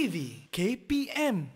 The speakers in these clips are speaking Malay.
TV KPM.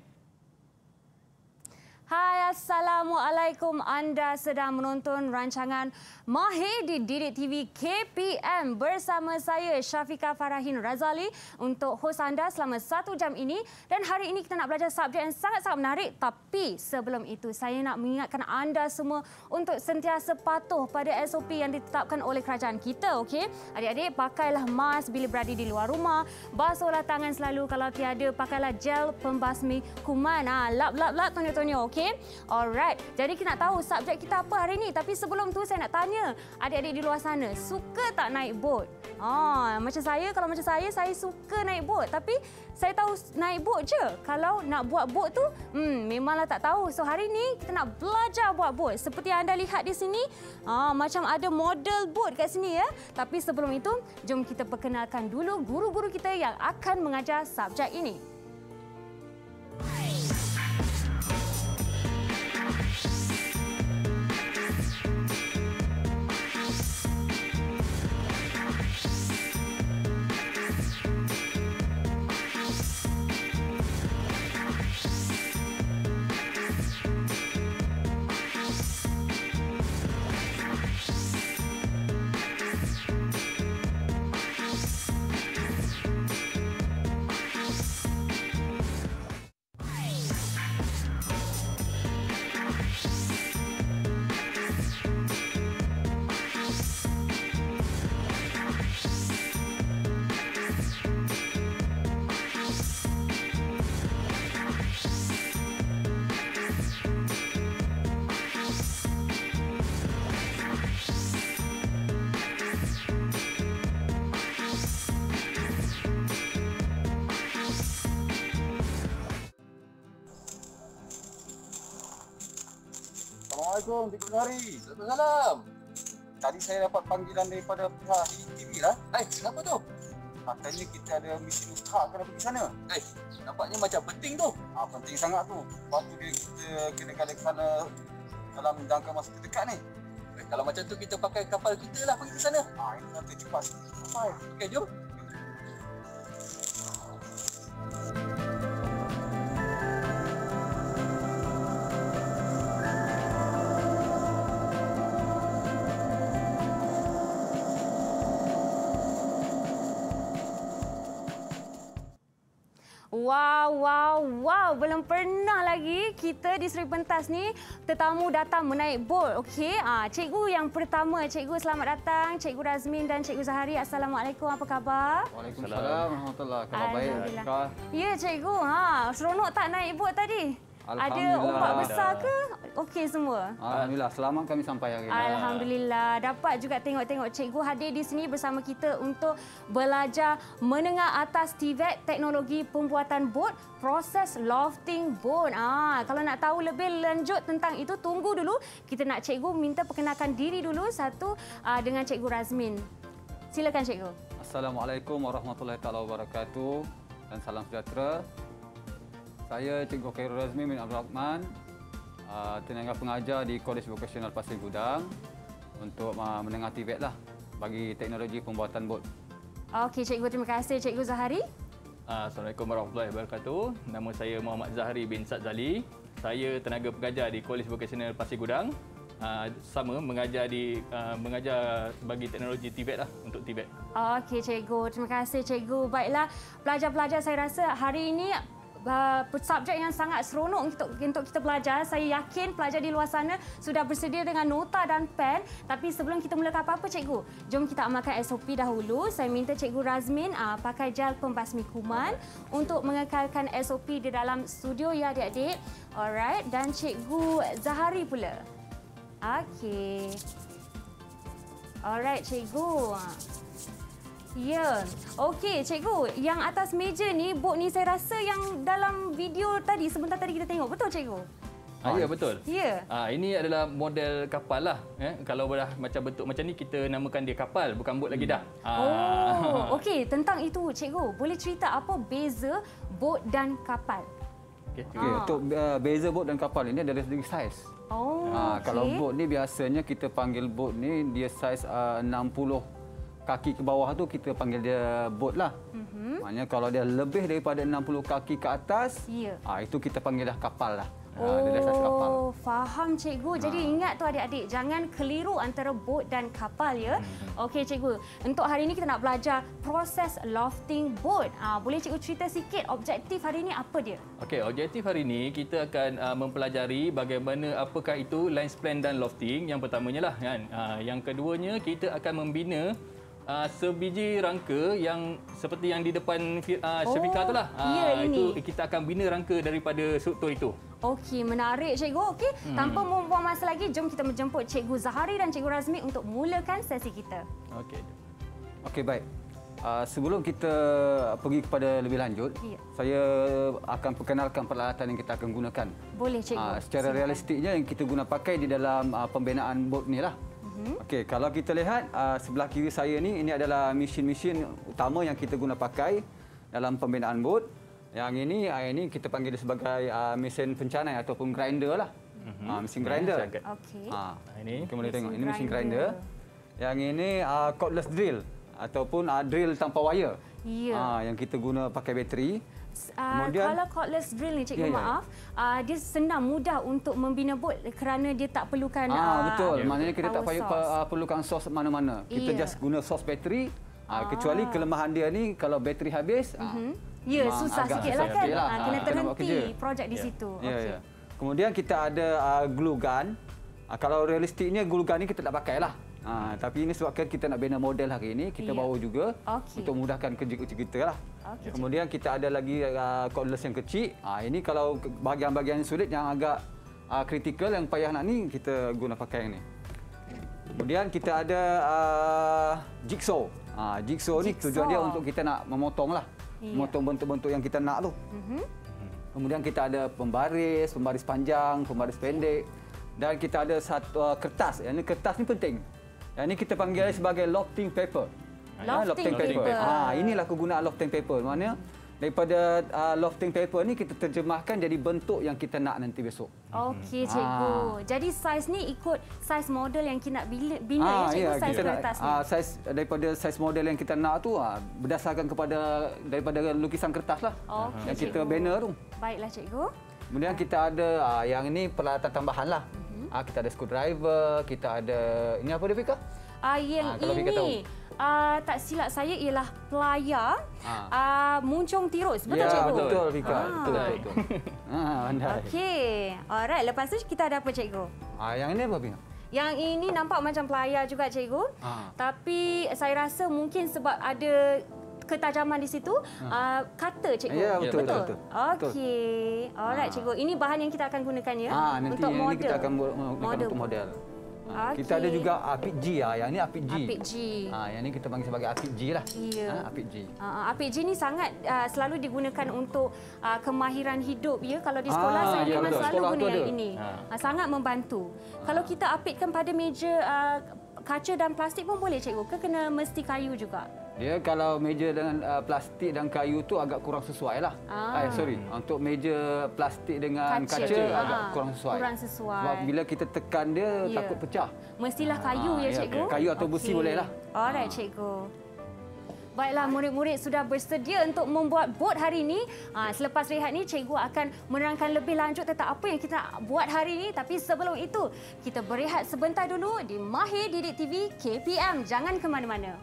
Hai, Assalamualaikum. Anda sedang menonton rancangan Mahir di Didik TV KPM bersama saya Syafiqah Farahin Razali untuk hos anda selama 1 jam ini. Dan hari ini kita nak belajar subjek yang sangat-sangat menarik. Tapi sebelum itu saya nak mengingatkan anda semua untuk sentiasa patuh pada SOP yang ditetapkan oleh kerajaan kita. Okey, adik-adik, pakailah mask bila berada di luar rumah. Basuhlah tangan selalu. Kalau tiada, pakailah gel pembasmi kuman. Lap, tonyo-tonyo. Okey. Alright. Jadi kita nak tahu subjek kita apa hari ini. Tapi sebelum tu saya nak tanya adik-adik di luar sana, suka tak naik bot? Macam saya, kalau macam saya suka naik bot. Tapi saya tahu naik bot je. Kalau nak buat bot tu, memanglah tak tahu. So hari ini kita nak belajar buat bot. Seperti yang anda lihat di sini, macam ada model bot kat sini ya. Tapi sebelum itu, jom kita perkenalkan dulu guru-guru kita yang akan mengajar subjek ini. Assalamualaikum, Cikgu Hari. Salam. Tadi saya dapat panggilan daripada pihak TV lah. Kenapa tu? Katanya kita ada misi usaha kena pergi sana. Nampaknya macam penting tu. Penting sangat tu. Lepas tu kita kena ke sana dalam jangka masa terdekat ni. Kalau macam tu kita pakai kapal kita lah pergi ke sana. Ini nanti cepat sampai. Okey, jom. Wow. Belum pernah lagi kita di Seri Pentas ni tetamu datang menaik bot. Okey, cikgu yang pertama, cikgu selamat datang, Cikgu Razmin dan Cikgu Zahari. Assalamualaikum, apa khabar? Waalaikumsalam warahmatullahi wabarakatuh. Khabar baik. Ya, cikgu. Seronok tak naik bot tadi? Ada ombak besar ke? Okey semua? Alhamdulillah, selamat kami sampai hari ini. Alhamdulillah. Dapat juga tengok cikgu hadir di sini bersama kita untuk belajar menengah atas TVET, teknologi pembuatan bot, proses lofting bot. Kalau nak tahu lebih lanjut tentang itu, tunggu dulu. Kita nak cikgu minta perkenalkan diri dulu satu dengan Cikgu Razmin. Silakan cikgu. Assalamualaikum warahmatullahi wabarakatuh dan salam sejahtera. Saya Cikgu Khairul Razmin bin Abdul Rahman, tenaga pengajar di Kolej Vokasional Pasir Gudang untuk menengah TVET lah bagi teknologi pembuatan bot. Okey cikgu, terima kasih. Cikgu Zahari. Assalamualaikum warahmatullahi wabarakatuh. Nama saya Muhammad Zahari bin Sadzali. Saya tenaga pengajar di Kolej Vokasional Pasir Gudang. Sama mengajar bagi teknologi TVET lah, untuk TVET. Okey cikgu, terima kasih cikgu. Baiklah pelajar-pelajar, saya rasa hari ini subjek yang sangat seronok untuk kita belajar. Saya yakin pelajar di luar sana sudah bersedia dengan nota dan pen. Tapi sebelum kita mulakan apa-apa cikgu, jom kita amalkan SOP dahulu. Saya minta Cikgu Razmin pakai gel pembasmi kuman untuk mengekalkan SOP di dalam studio ya adik-adik. Alright, dan Cikgu Zahari pula. Okey. Alright cikgu. Ya. Okey, cikgu. Yang atas meja ni, bot ni saya rasa yang dalam video tadi, sebentar tadi kita tengok. Betul, cikgu? Ya, betul. Ya. Ini adalah model kapal lah. Kalau dah macam bentuk macam ni, kita namakan dia kapal, bukan bot lagi dah. Okey. Tentang itu, cikgu, boleh cerita apa beza bot dan kapal? Untuk beza bot dan kapal ini ada dari segi saiz. Okay. Kalau bot ni biasanya kita panggil bot ni dia saiz 60 kaki ke bawah tu kita panggil dia boat lah. Maknanya kalau dia lebih daripada 60 kaki ke atas, Ya. itu kita panggil dah kapal lah. Dia dah satu kapal. Oh, faham cikgu. Jadi ingat tu adik-adik, jangan keliru antara bot dan kapal ya. Okey cikgu, untuk hari ini kita nak belajar proses lofting boat. Boleh cikgu cerita sikit objektif hari ini apa dia? Okey, objektif hari ini kita akan mempelajari bagaimana apakah itu line span dan lofting. Yang pertamanya lah kan. Yang keduanya kita akan membina sebiji rangka yang seperti yang di depan Syafika tu lah. Ya, ini. Itu kita akan bina rangka daripada struktur itu. Okey, menarik cikgu. Okey, tanpa membuang masa lagi, jom kita menjemput Cikgu Zahari dan Cikgu Razmi untuk mulakan sesi kita. Okey. Okey, baik. Sebelum kita pergi kepada lebih lanjut, Ya. saya akan perkenalkan peralatan yang kita akan gunakan. Boleh cikgu. Secara realistiknya yang kita guna pakai di dalam pembinaan bot ni lah. Okey, kalau kita lihat sebelah kiri saya ni, ini adalah mesin-mesin utama yang kita guna pakai dalam pembinaan bot. Yang ini kita panggil dia sebagai mesin pencanai ataupun grinder lah. Mesin grinder. Okey. Ini Kita boleh tengok, ini mesin grinder. grinder. Yang ini cordless drill ataupun drill tanpa wire. Ya. Yang kita guna pakai bateri. Kemudian- Kalau cordless drill ni cikgu, Ya, ya. maaf, dia senang mudah untuk membina bot kerana dia tak perlukan Betul. Maknanya kita tak power payah source. perlukan sos mana-mana. Kita Ya. just guna sos bateri. Kecuali kelemahan dia ni kalau bateri habis, Ya, memang susah agak sikit susah lah kan. sikit lah. Kena Kita nak buat terhenti kerja. projek di situ. Ya, Okey. ya. Kemudian kita ada glue gun. Kalau realistiknya glue gun ni kita tak pakai lah. Tapi ini sebabkan kita nak bina model hari ini, kita Ya. bawa juga Okey. untuk mudahkan kerja kita lah. Okey. Kemudian kita ada lagi cordless yang kecil. Ini kalau bahagian-bahagian yang sulit, yang agak kritikal, yang payah nak ni, kita guna pakai yang ni. Kemudian kita ada jigsaw. Jigsaw ni tujuan dia untuk kita nak memotong lah. Ya. Memotong bentuk-bentuk yang kita nak tu. Kemudian kita ada pembaris panjang, pembaris pendek. Dan kita ada satu kertas. Yang ni kertas ni penting. Yang ni kita panggil sebagai lofting paper. Lofting paper. Inilah kegunaan lofting paper. Maknanya daripada lofting paper ni kita terjemahkan jadi bentuk yang kita nak nanti besok. Okey cikgu. Jadi saiz ni ikut saiz model yang kita nak bina ya cikgu, saiz kita kertas ni. saiz daripada saiz model yang kita nak tu berdasarkan daripada lukisan kertas lah. Okey, yang kita cikgu. banner tu. Baiklah cikgu. Kemudian kita ada yang ini peralatan tambahan lah. Kita ada screwdriver, kita ada ini apa dia Fika? Yang kalau Fika tahu. ini tak silap saya ialah pelayar muncung tirus. Betul Ya, cikgu? betul Fika. Betul. Pandai. Okey. Alright, lepas tu kita ada apa cikgu? Yang ini apa Fika? Yang ini nampak macam pelayar juga cikgu. Tapi saya rasa mungkin sebab ada ketajaman di situ, kata cikgu. Ya, betul. Okey. Alright cikgu. Ini bahan yang kita akan gunakan ya Nanti untuk yang model. ini kita akan gunakan untuk model. Kita ada Okey. juga apik G. Yang ini apik G. Apik G. Yang ini kita panggil sebagai apik G lah. Ya. Apik G. Apik G ni sangat selalu digunakan untuk kemahiran hidup ya. Kalau di sekolah saya ya, memang betul. selalu Sekolah guna tu yang ada. ini. Sangat membantu. Kalau kita apitkan pada meja kaca dan plastik pun boleh cikgu ke kena mesti kayu juga? Dia kalau meja dengan plastik dan kayu tu agak kurang sesuai lah. Untuk meja plastik dengan kaca agak kurang sesuai. Kurang sesuai. Sebab bila kita tekan dia Ya. takut pecah. Mestilah kayu ya cikgu? Kayu atau besi boleh lah. Alright cikgu. Baiklah, murid-murid sudah bersedia untuk membuat bot hari ini. Selepas rehat ni, cikgu akan menerangkan lebih lanjut tentang apa yang kita nak buat hari ini. Tapi sebelum itu, kita berehat sebentar dulu di Mahir Didik TV KPM. Jangan ke mana-mana.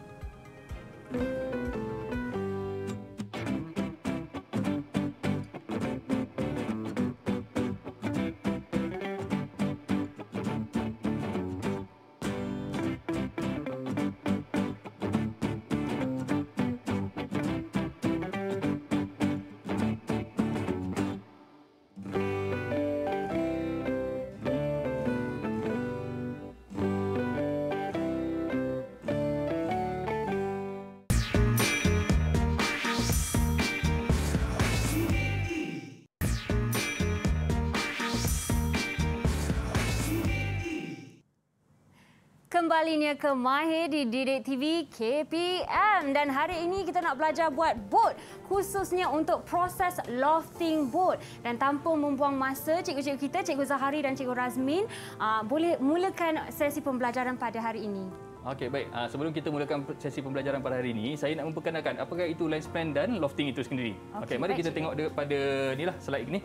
Kembalinya ke Mahir di Didik TV KPM. Dan hari ini kita nak belajar buat bot khususnya untuk proses lofting bot. Dan tanpa membuang masa, cikgu-cikgu kita, Cikgu Zahari dan Cikgu Razmin boleh mulakan sesi pembelajaran pada hari ini. Okey, baik. Sebelum kita mulakan sesi pembelajaran pada hari ini, saya nak memperkenalkan apakah itu line span dan lofting itu sendiri. Okey, mari baik, kita tengok pada inilah slide ini.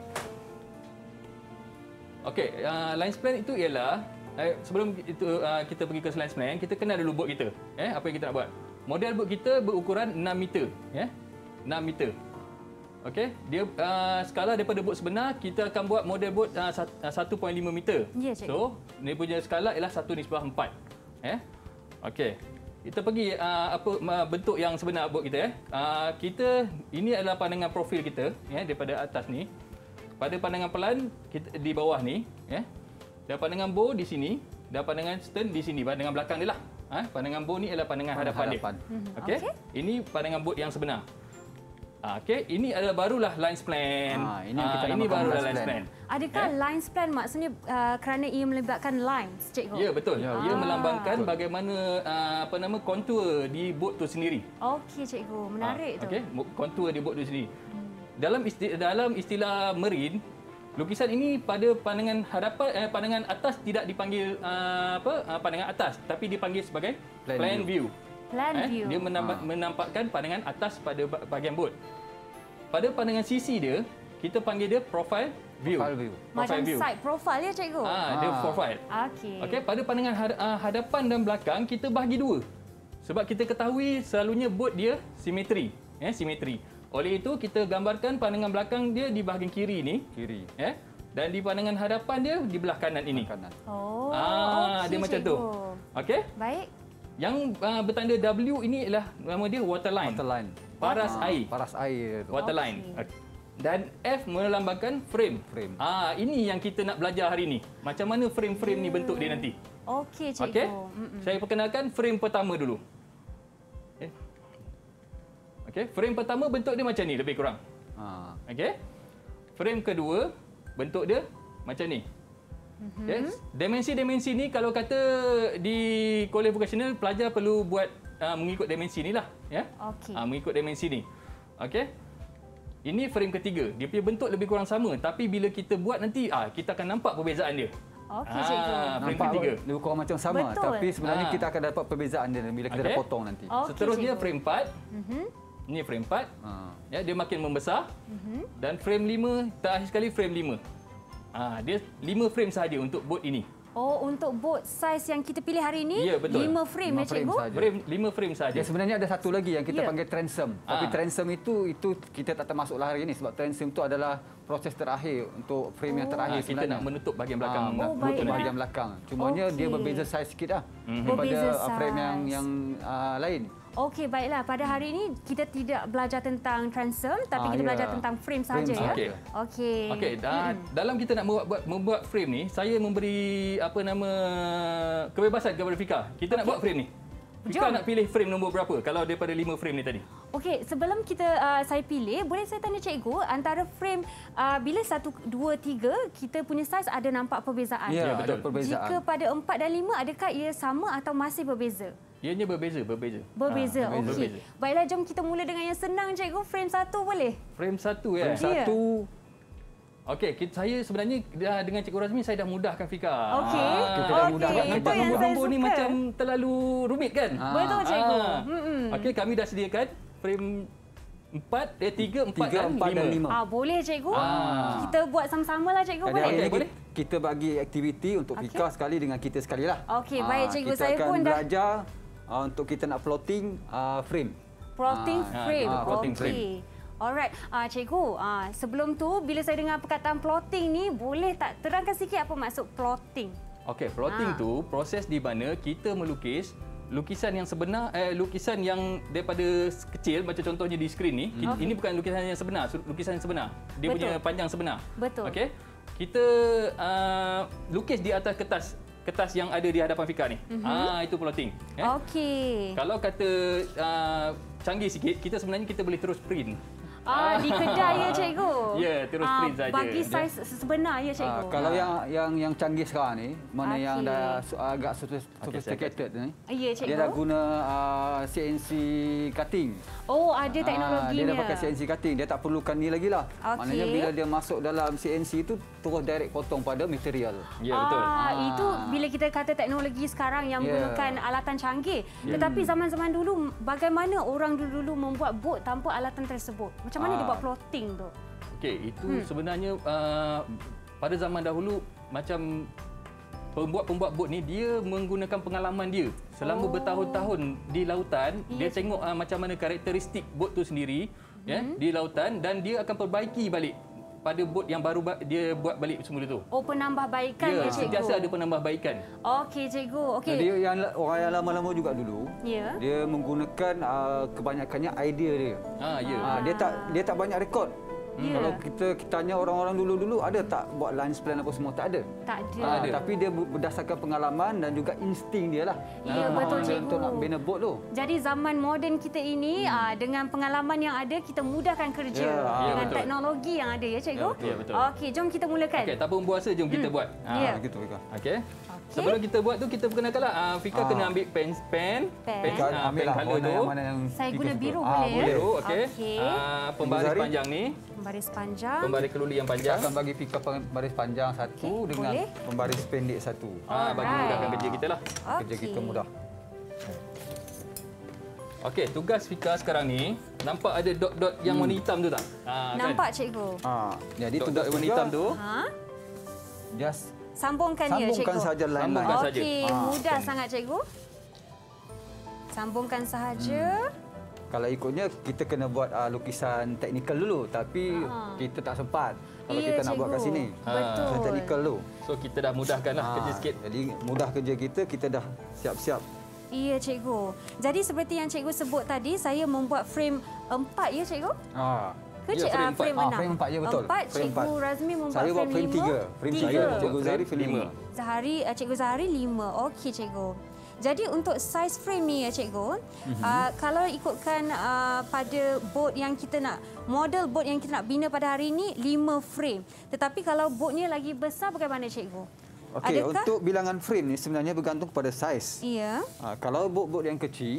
Okey, line span itu ialah sebelum itu kita pergi ke line span, kita kenal dulu bot kita. Apa yang kita nak buat? Model bot kita berukuran 6 meter, 6 meter. Okey, dia skala daripada bot sebenar, kita akan buat model bot 1.5 meter. Ya, cikgu. So, dia punya skala ialah 1:4. Okey. Kita pergi bentuk yang sebenar bot kita. Kita ini adalah pandangan profil kita daripada atas ni. Pada pandangan pelan kita di bawah ni, dan pandangan bow di sini, dan pandangan stern di sini, pandangan belakang dia lah. Pandangan bow ni adalah pandangan hadapan dia. Okey. Ini pandangan bot yang sebenar. Okey, ini adalah barulah line span. Ini yang kita ini namakan barulah line line span. span. Adakah line span maksudnya kerana ia melibatkan lines, cikgu? Ya, betul. Ya, Ia melambangkan bagaimana kontur di bot tu sendiri. Okey, cikgu. Menarik tu. Okey, kontur di bot tu sendiri. Dalam istilah marine, lukisan ini pada pandangan hadapan pandangan atas tidak dipanggil pandangan atas, tapi dipanggil sebagai plan view. Plan view. Dia menampakkan pandangan atas pada bahagian bot. Pada pandangan sisi dia, kita panggil dia profile view. Macam side profile ya, cikgu? Dia profile. Okey. Okey, pada pandangan hadapan dan belakang kita bahagi dua. Sebab kita ketahui selalunya bot dia simetri, simetri. Oleh itu kita gambarkan pandangan belakang dia di bahagian kiri ni, dan di pandangan hadapan dia di belah kanan ini. Oh, dia macam tu. Okey? Baik. Yang bertanda W ini ialah nama dia waterline. Paras air. Paras air. Waterline. Dan F melambangkan frame. Ini yang kita nak belajar hari ini. Macam mana frame-frame ni bentuk dia nanti. Okey, cikgu. Okey? Saya perkenalkan frame pertama dulu. Okey, frame pertama bentuk dia macam ni lebih kurang. Okey? Frame kedua bentuk dia macam ni. Okay. Dimensi-dimensi ni kalau kata di kolej vocational pelajar perlu buat mengikut dimensi ni lah, Okey. mengikut dimensi ni. Okey. Ini frame ketiga. Dia punya bentuk lebih kurang sama, tapi bila kita buat nanti kita akan nampak perbezaan dia. Okey, cikgu. Frame Nampak ketiga. lebih kurang macam sama, Betul. tapi sebenarnya kita akan dapat perbezaan dia bila kita dah Okey. potong nanti. Okey, Seterusnya cikgu. frame 4. Ini frame 4. Dia makin membesar. Dan frame 5, terakhir sekali frame 5. Dia 5 frame sahaja untuk bot ini. Oh, untuk bot saiz yang kita pilih hari ini, Ya, betul. 5 frame 5 ya, cikgu? frame sahaja. 5 frame sahaja. Dia sebenarnya ada satu lagi yang kita Ya. panggil transom. Tapi transom itu kita tak termasuklah hari ini sebab transom itu adalah proses terakhir untuk frame yang terakhir kita sebenarnya. nak menutup bahagian belakang. baik. bahagian belakang. Cumanya dia Okey. berbeza saiz sikit lah Berbeza daripada frame saiz. yang lain. Okey, baiklah. Pada hari ini kita tidak belajar tentang transom, tapi kita ya. belajar tentang frame saja ya. Okey. Okey. Okey, dalam kita nak membuat frame ni, saya memberi kebebasan kepada Fika. Kita nak buat frame ni. Fika Jom. nak pilih frame nombor berapa kalau daripada 5 frame ni tadi? Okey, sebelum saya pilih, boleh saya tanya cikgu, antara frame bila 1, 2, 3, kita punya saiz ada nampak perbezaan? Ya, betul. ada perbezaan. Jika pada 4 dan 5, adakah ia sama atau masih berbeza? Ianya berbeza. Berbeza, berbeza. okey. Baiklah, jom kita mula dengan yang senang, cikgu. Frame 1 boleh? Frame 1 ya. Frame satu Okey, saya sebenarnya dengan Cikgu Razmi saya dah mudahkan Fika. Okey. kita dah mudah. Okey, Nampak itu yang saya nombor-nombor ni suka. macam terlalu rumit kan? Betul, cikgu. Okey, kami dah sediakan frame 3, 4 dan 5. Boleh, cikgu. Kita buat sama-sama lah, cikgu. Jadi hari Boleh? ini boleh. kita bagi aktiviti untuk Fika sekali dengan kita sekali lah. Okey, baik, cikgu. Kita Saya akan pun dah belajar untuk kita nak plotting frame. plotting frame. plotting Okey. frame. Alright, cikgu, sebelum tu bila saya dengar perkataan plotting ni, boleh tak terangkan sikit apa maksud plotting? Okey, plotting tu proses di mana kita melukis lukisan yang sebenar, lukisan yang daripada kecil macam contohnya di skrin ni. Ini bukan lukisan yang sebenar, lukisan yang sebenar. Dia Betul. punya panjang sebenar. Betul. Okey. Kita lukis di atas kertas yang ada di hadapan Fika ni. Itu plotting. Okey. Kalau kata canggih sikit, kita sebenarnya kita boleh terus print. Di kedai ya cikgu? Ya, terus print saja. Bagi saiz sebenar ya cikgu? Kalau yang canggih sekarang ni, mana yang Okey. dah agak sophisticated ni, Ya cikgu? dia dah guna CNC cutting. Oh, ada teknologinya. Dia dah pakai CNC cutting, dia tak perlukan ni lagi lah. Okey. Maknanya bila dia masuk dalam CNC itu terus direct potong pada material. Ya, betul. Itu bila kita kata teknologi sekarang yang Ya. menggunakan alatan canggih. Tetapi zaman-zaman dulu, bagaimana orang dulu membuat bot tanpa alatan tersebut? Macam mana dia buat plotting tu? Okey, itu sebenarnya pada zaman dahulu macam pembuat bot ni dia menggunakan pengalaman dia selama bertahun-tahun di lautan. Dia tengok macam mana karakteristik bot tu sendiri ya di lautan dan dia akan perbaiki balik pada bot yang baru dia buat balik semula tu. Oh, penambahbaikan ya cikgu? Sentiasa ada penambahbaikan. Okey cikgu. Okey. Jadi orang yang lama-lama juga dulu, Ya. dia menggunakan kebanyakannya idea dia. Ya. Dia tak banyak rekod. Ya. Kalau kita tanya orang-orang dulu-dulu ada tak buat lines plan apa semua, tak ada. Tak ada. Tapi dia berdasarkan pengalaman dan juga insting dia lah. Ya, betul, Dia cikgu. untuk nak bina bot tu. Jadi zaman moden kita ini dengan pengalaman yang ada kita mudahkan kerja dengan betul. teknologi yang ada ya cikgu. Ya, betul. Okey, jom kita mulakan. Okey, tak pun puasa jom kita buat. Ya. Gitu Fika. Okey. Sebelum kita buat tu kita perkenalkanlah Fika kena ambil pen Pen. Ambil lah color tu. yang Saya Fika guna suka. biru boleh ya? Biru, okey. Okey. Pembaris Zari? panjang ni, Baris panjang. pembaris keluli yang Kita panjang. akan bagi Fika baris panjang satu Okey, dengan boleh. pembaris pendek satu. Bagi Alright. mudahkan kerja kita lah. Kerja kita mudah. Okey, tugas Fika sekarang ni nampak ada dot-dot yang warna hitam tu tak? Nampak cikgu? Jadi Dot-dot tugas warna Fika, hitam tu. Ha? just Sambungkan dia cikgu. sambungkan saja line-line. Sambungkan saja. Okey, mudah sangat cikgu. Sambungkan sahaja. Kalau ikutnya kita kena buat lukisan teknikal dulu, tapi kita tak sempat kalau Ya, kita nak buat kat cikgu. sini. Betul. Lukisan teknikal tu. So kita dah mudahkanlah kerja sikit. Jadi mudah kerja kita dah siap-siap. Iya cikgu. Jadi seperti yang cikgu sebut tadi, saya membuat frame 4 ya cikgu? Ke Ya, frame empat. frame 6? Frame 4 je betul. 4, Frame cikgu 4. Razmi membuat Saya buat frame 3. 5. Frame 3. Tiga. Cikgu Zahri frame 5. Cikgu Zahari 5. Okey cikgu. Jadi untuk saiz frame ni ya cikgu, kalau ikutkan pada bot yang kita nak, model bot yang kita nak bina pada hari ini 5 frame. Tetapi kalau botnya lagi besar bagaimana cikgu? Okey, Adakah? untuk bilangan frame ni sebenarnya bergantung pada saiz. Iya. Kalau bot-bot yang kecil,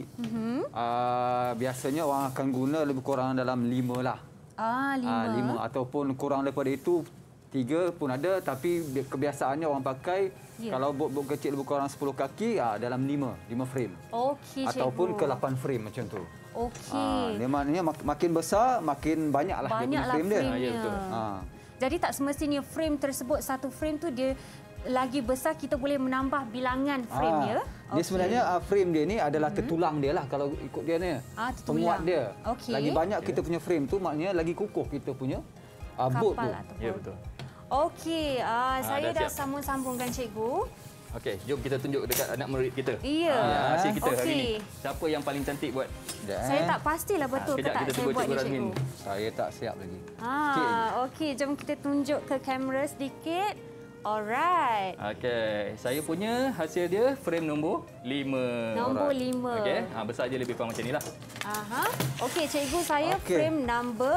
biasanya orang akan guna lebih kurang dalam 5 lah. 5. 5 ataupun kurang daripada itu 3 pun ada, tapi kebiasaannya orang pakai kalau bot-bot kecil lebih kurang 10 kaki dalam 5 frame. Okey cikgu. Ataupun ke 8 frame macam tu. Okey. Dia maknanya makin besar makin banyaklah dia punya Banyaklah frame dia. frame-nya. Ya, betul. Jadi tak semestinya frame tersebut, satu frame tu dia lagi besar, kita boleh menambah bilangan frame dia. Dia sebenarnya frame dia ni adalah tertulang dia lah kalau ikut dia ni. Tertulang. Penguat dia. Okey. Lagi banyak kita punya frame tu maknanya lagi kukuh kita punya bot tu. Kapal ataupun. Ya, betul. Okey, saya dah dah siap. sambung-sambungkan cikgu. Okey, jom kita tunjuk dekat anak murid kita. Ya. Hasil kita hari Okey. ni. Siapa yang paling cantik buat? Sekejap, Saya tak pastilah betul ke Sekejap tak kita saya tunggu buat Cikgu ni Razmin. cikgu. Saya tak siap lagi. Okey, jom kita tunjuk ke kamera sedikit. Alright. Okey, saya punya hasil dia frame nombor 5. Nombor 5. Okey, besar je lebih kurang macam inilah. Okey, cikgu, saya Okey. frame number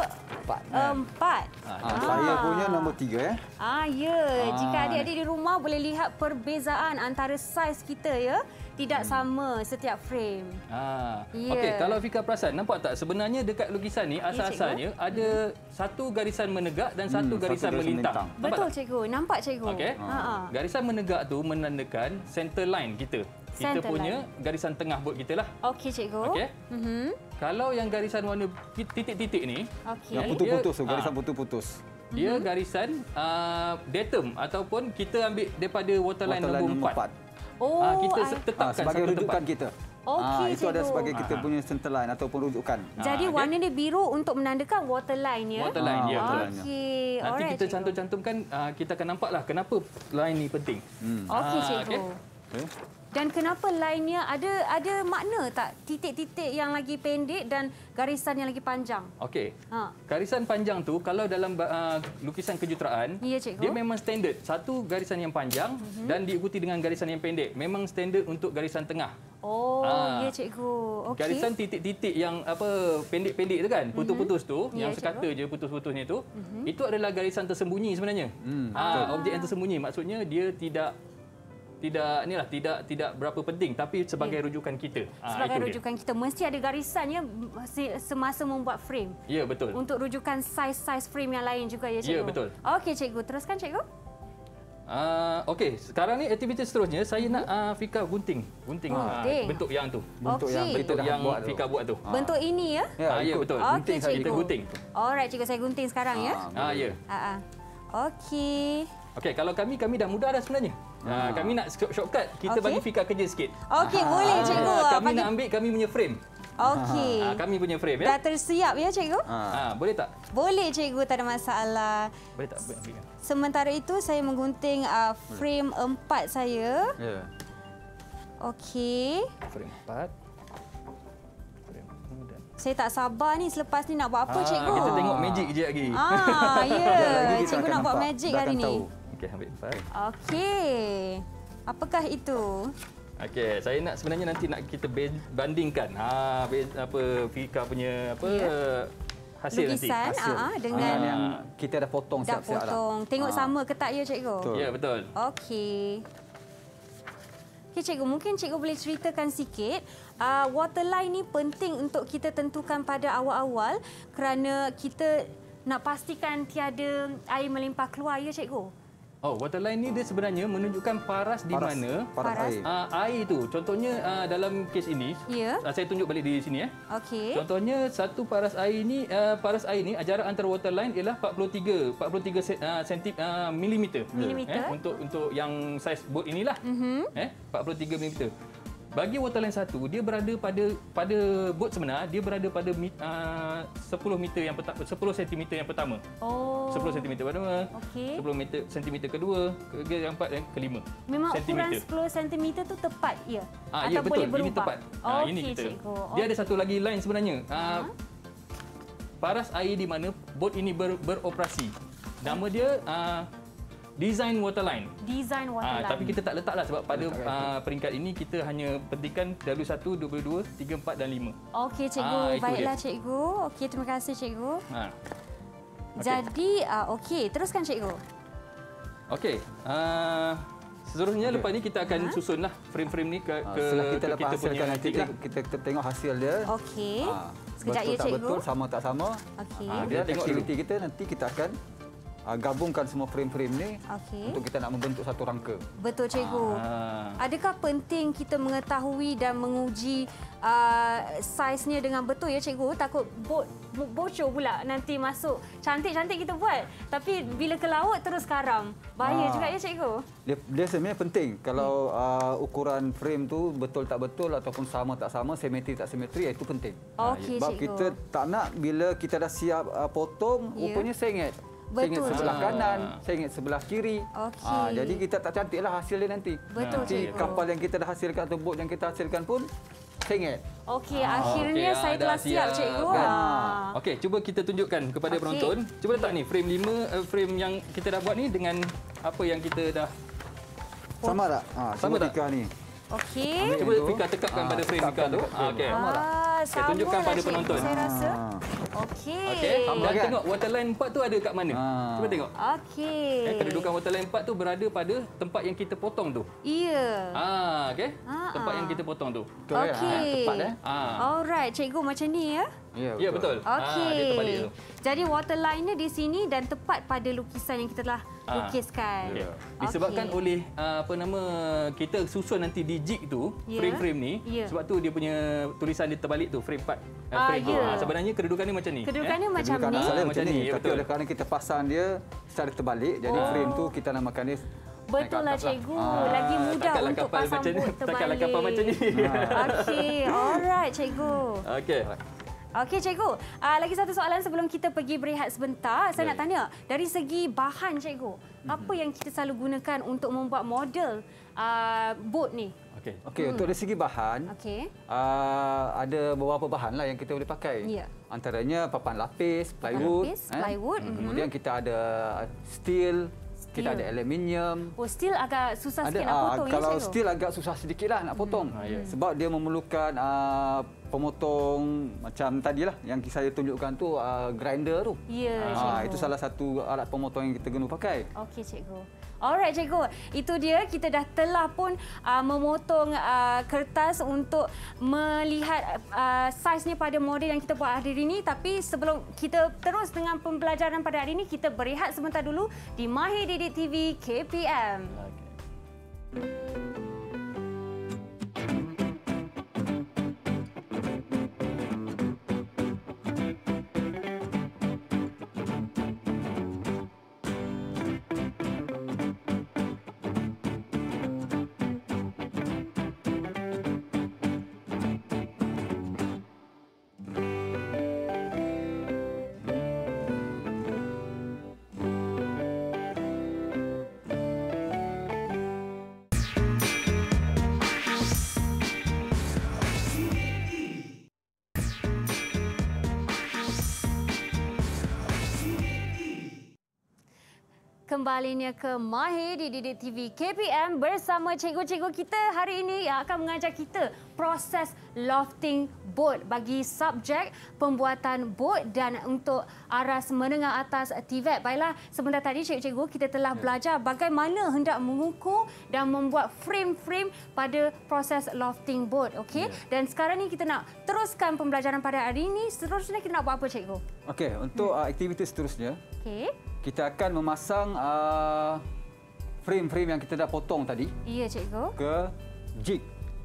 4. Saya punya nombor 3 Ya. Jika adik-adik di rumah boleh lihat perbezaan antara saiz kita ya. Tidak sama setiap frame. Ya. Okey, kalau Fika perasan, nampak tak sebenarnya dekat lukisan ni asal-asalnya ada satu garisan menegak dan satu garisan melintang. Nampak Betul tak? cikgu, nampak cikgu. Okey. Garisan menegak tu menandakan center line kita. Kita Center punya garisan tengah bot kita lah. Okey cikgu. Okey. Kalau yang garisan warna titik-titik ni, Okey. Yang putus-putus tu, garisan putus-putus. dia garisan datum ataupun kita ambil daripada waterline nombor 4. Oh, Kita tetapkan sebagai satu rujukan tempat. kita. Okey, itu ada cikgu. sebagai kita punya center line ataupun rujukan. Jadi okey. warna dia biru untuk menandakan waterline ya. Waterline dia. waterline. Okey. Nanti Alright, kita cikgu. cantum-cantumkan, kita akan nampaklah kenapa line ni penting. Okey cikgu. okey. Okay. Dan kenapa lainnya ada makna tak? Titik-titik yang lagi pendek dan garisan yang lagi panjang. Okey. Ha. Garisan panjang tu kalau dalam lukisan kejutaraan, Ya, cikgu. dia memang standard. Satu garisan yang panjang dan diikuti dengan garisan yang pendek. Memang standard untuk garisan tengah. Oh, Ah. ya cikgu. Okey. Garisan titik-titik yang pendek-pendek tu kan, putus-putus tu, Ya, yang sekata cikgu. je putus-putusnya tu, itu adalah garisan tersembunyi sebenarnya. Objek yang tersembunyi, maksudnya dia tidak berapa penting, tapi sebagai rujukan kita. Sebagai itu dia. rujukan kita mesti ada garisannya semasa membuat frame. Ya, betul. Untuk rujukan saiz frame yang lain juga ya cikgu. Ya, betul. Okey cikgu, teruskan cikgu. Okey, sekarang ni aktiviti seterusnya saya nak Fika gunting. Gunting. Bentuk yang tu. Bentuk yang Okey. Bentuk dah yang buat tu. Fika buat tu. Bentuk ini ya? Ya, ikut. betul. Okey Gunting saja. Kita cikgu. gunting. Alright cikgu, saya gunting sekarang ya. Ya. Okey. Okey, kalau kami dah mudah dah sebenarnya. Kami nak shortcut, kita Okey. bagi Fika kerja sikit. Okey, boleh cikgu. Kami nak ambil kami punya frame. Okey. Kami punya frame Dah ya. tersiap ya cikgu? Boleh tak? Boleh cikgu, tak ada masalah. Boleh tak? Boleh ambil. Sementara itu saya menggunting frame 4 saya. Ya. Okey. Frame 4. Frame 2 dan Saya tak sabar ni selepas ni nak buat apa cikgu? Kita tengok magic je lagi. Ya. lagi kita Cikgu akan nak buat nampak, magic dah hari akan ni. tahu. Okey, ambil 4. Okey. Apakah itu? Okey, saya nak sebenarnya nanti nak kita bandingkan Fika punya hasil nanti. Lukisan dengan yang kita dah potong dah siap-siap lah. potong. Tengok sama ke tak ya cikgu? Betul. Ya, betul. Okey. Okey cikgu, mungkin cikgu boleh ceritakan sikit waterline ni penting untuk kita tentukan pada awal-awal kerana kita nak pastikan tiada air melimpah keluar ya cikgu. Waterline ni dia sebenarnya menunjukkan paras di mana Paras. air. air tu. Contohnya dalam kes ini, Ya. saya tunjuk balik di sini. Okey. Contohnya satu paras air ni jarak antara waterline ialah 43 milimeter. Milimeter. Untuk yang saiz bot inilah. 43 milimeter. Bagi waterline satu, dia berada pada bot sebenar, dia berada pada 10 cm yang pertama. Oh. 10 cm pertama. Okey. 10 cm kedua, yang keempat dan kelima. Memang ukuran Sentimeter. 10 cm tu tepat ya? Ya, Atau betul. boleh berubah? Ini tepat. Okey Ini kita. cikgu. Dia ada satu lagi line sebenarnya. Paras air di mana bot ini beroperasi. Nama dia design waterline. Design waterline. Tapi kita tak letaklah sebab pada peringkat ini kita hanya pentingkan W1, W2, 3, 4 dan 5. Okey cikgu, Itu baiklah dia. cikgu. Okey, terima kasih cikgu. Okey. Jadi, okey, teruskan cikgu. Okey. Seterusnya lepas ni kita akan susunlah frame-frame ni ke Setelah kita ke dapat hasilkan nanti titik lah. kita tengok hasil dia. Okey. Sekejap Betul ya tak cikgu. betul, sama tak sama. Okey. Dia tengok aktiviti kita nanti kita akan gabungkan semua frame-frame ni Okey. untuk kita nak membentuk satu rangka. Betul cikgu. Adakah penting kita mengetahui dan menguji saiznya dengan betul ya cikgu? Takut bocor pula nanti masuk. Cantik-cantik kita buat. Tapi bila ke laut terus karam. Bahaya juga ya cikgu. Dia sebenarnya penting kalau ukuran frame tu betul tak betul ataupun sama tak sama, simetri tak simetri, itu penting. Okey Sebab cikgu. kita tak nak bila kita dah siap potong, Ya. rupanya sengit. Sengit Betul, sebelah cikgu. kanan, sengit sebelah kiri. Okey. Jadi kita tak cantiklah hasil dia nanti. Betul, Nanti cikgu. kapal yang kita dah hasilkan atau bot yang kita hasilkan pun sengit. Okey, akhirnya okey, saya dah telah siap siap, cikgu. kan? Okey, cuba kita tunjukkan kepada Okey. penonton. Cuba letak ni frame 5, frame yang kita dah buat ni dengan apa yang kita dah. Sama tak? Sama tak? Fika ni. Okey. Cuba Fika tekapkan pada frame Fika tu. Okey. Sama tunjukkan lah, pada cikgu, penonton. Saya rasa. Okey. Okey. Dan kan? tengok waterline 4 tu ada kat mana? Cuba tengok. Okey. Kedudukan waterline 4 tu berada pada tempat yang kita potong tu. Iya. Okey. Tempat yang kita potong tu. Betul ya? Okey. Tepat Alright, cikgu macam ni ya. Ya, betul. Okey. Dia terbalik tu. Jadi waterline-nya di sini dan tepat pada lukisan yang kita telah lukiskan. Okay. Disebabkan Okey. oleh kita susun nanti di jig tu, Ya. frame-frame ni, Ya. sebab tu dia punya tulisan dia terbalik tu, frame 4. Frame tu. ya. Sebenarnya kedudukan dia macam ni. Kedudukannya macam Kedudukan ni. asalnya Macam macam ni. ni, ya, Tapi betul. oleh kerana kita pasang dia secara terbalik, jadi frame tu kita namakan dia Betul lah naik ke atas lah. cikgu. Lagi mudah Takkanlah untuk kapal pasang macam ni. bot terbalik. Takkanlah kapal macam ni. Okey, alright cikgu. Okey. Okey, cikgu. Lagi satu soalan sebelum kita pergi berehat sebentar. Saya nak tanya, dari segi bahan, cikgu, apa yang kita selalu gunakan untuk membuat model boat ni? Okey, untuk dari segi bahan, ada beberapa bahan lah yang kita boleh pakai. Ya. Antaranya papan lapis, plywood. Plywood. Kemudian kita ada steel, kita ada aluminium. Oh, steel agak susah sikit nak potong ya, kalau cikgu? steel agak susah sedikit lah nak potong. Sebab dia memerlukan pemotong macam tadilah yang saya tunjukkan tu, grinder tu. Ya, cikgu. Itu salah satu alat pemotong yang kita guna pakai. Okey, cikgu. Alright, cikgu. Itu dia, kita dah telah pun memotong kertas untuk melihat saiznya pada model yang kita buat hari ini. Tapi sebelum kita terus dengan pembelajaran pada hari ini, kita berehat sebentar dulu di Mahir Didik TV KPM. Kembalinya ke Mahir di Didik TV KPM bersama cikgu-cikgu kita hari ini yang akan mengajar kita proses lofting boat bagi subjek pembuatan boat dan untuk aras menengah atas TVET. Baiklah, sebentar tadi cikgu-cikgu kita telah belajar bagaimana hendak mengukur dan membuat frame-frame pada proses lofting boat. Okey? Dan sekarang ni kita nak teruskan pembelajaran pada hari ini. Seterusnya kita nak buat apa, cikgu? Okey, untuk aktiviti seterusnya, kita akan memasang frame-frame yang kita dah potong tadi. Ya, cikgu. Ke jig.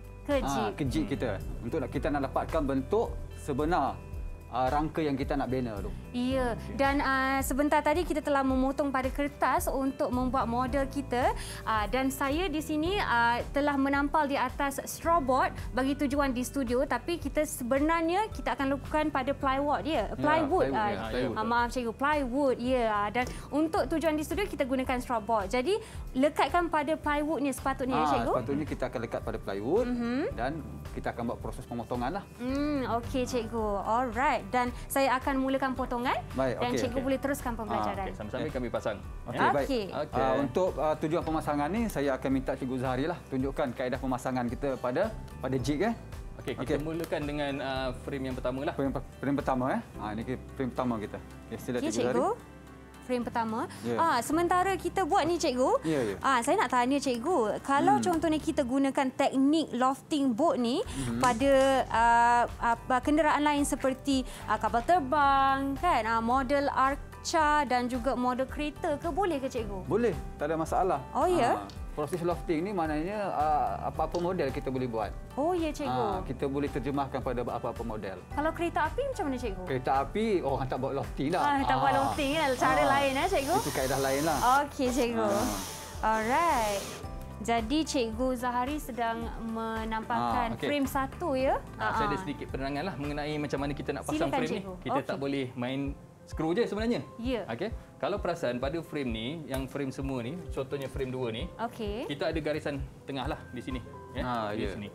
Ke jig kita. Untuk kita nak dapatkan bentuk sebenar rangka yang kita nak bina tu. Ya, dan sebentar tadi kita telah memotong pada kertas untuk membuat model kita dan saya di sini telah menampal di atas strawboard bagi tujuan di studio, tapi kita sebenarnya kita akan lakukan pada plywood ya. Plywood. Maaf cikgu, plywood ya. Dan untuk tujuan di studio kita gunakan strawboard. Jadi lekatkan pada plywood ni sepatutnya ya cikgu. Sepatutnya kita akan lekat pada plywood dan kita akan buat proses pemotongan lah. Okey cikgu. Alright. Dan saya akan mulakan potongan. Baik, dan cikgu boleh teruskan pembelajaran. Sambil-sambil kami pasang. Baik. Untuk tujuan pemasangan ni saya akan minta Cikgu Zahari lah tunjukkan kaedah pemasangan kita pada jig Kita mulakan dengan frame yang pertama lah. Frame pertama ini frame pertama kita. Sila Cikgu Zahari. Frame pertama. Sementara kita buat ni cikgu. Saya nak tanya cikgu, kalau contohnya kita gunakan teknik lofting boat ni pada kenderaan lain seperti kapal terbang kan, model arca dan juga model kereta ke, boleh ke cikgu? Boleh, tak ada masalah. Oh ya. Proses lofting ni maknanya apa-apa model kita boleh buat. Oh ya cikgu. Kita boleh terjemahkan pada apa-apa model. Kalau kereta api macam mana cikgu? Kereta api orang tak buat lofting dah. Tak buat lofting lah, cara lain cikgu. Itu kaedah lain lah. Okey cikgu. Alright. Jadi Cikgu Zahari sedang menampakkan frame satu ya. Saya ada sedikit penerangan lah mengenai macam mana kita nak pasang Silakan, frame cikgu. ni. Kita tak boleh main skru je sebenarnya. Ya. Okey. Kalau perasan pada frame ni, yang frame semua ni, contohnya frame 2 ni, kita ada garisan tengah lah di sini. Di sini.